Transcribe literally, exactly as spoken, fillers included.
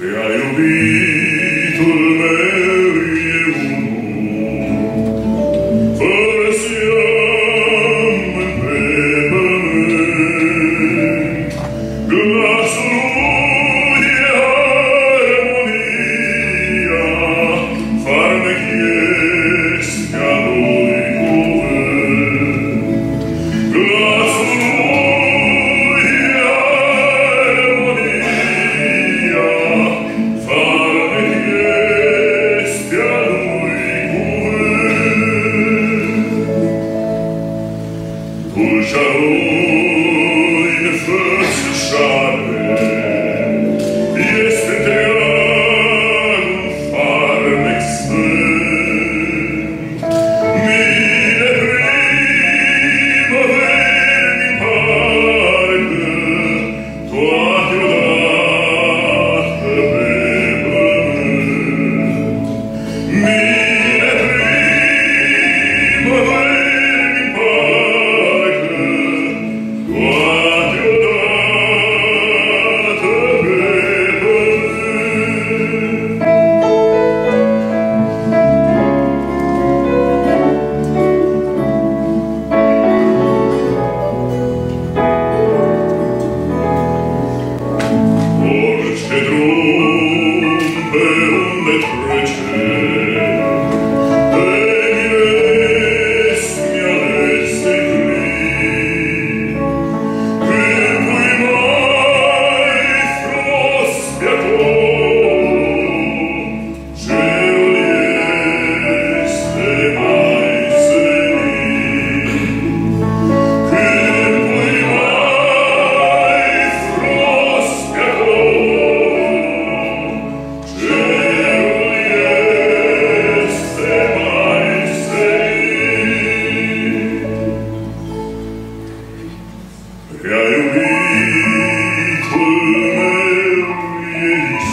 Prea iubitul meu e unul, fără seamăn pe pământ. Glasul lui e armonia, farmec este a lui cuvânt. Glasul lui e armonia, farmec este a lui cuvânt. Dulcea lui înfățișare este întreagul farmec sfânt. Mine primăveri din parcă, toate odată pe pământ. Mine primăveri din parcă, toate odată pe pământ. Orice drum pe unde trece, pe miles mi-alese plin. Câmpul mai frumos pe acolo, cerul este mai senin. Câmpul mai frumos pe acolo, cerul este mai senin. Prea iubitul meu e Iisus,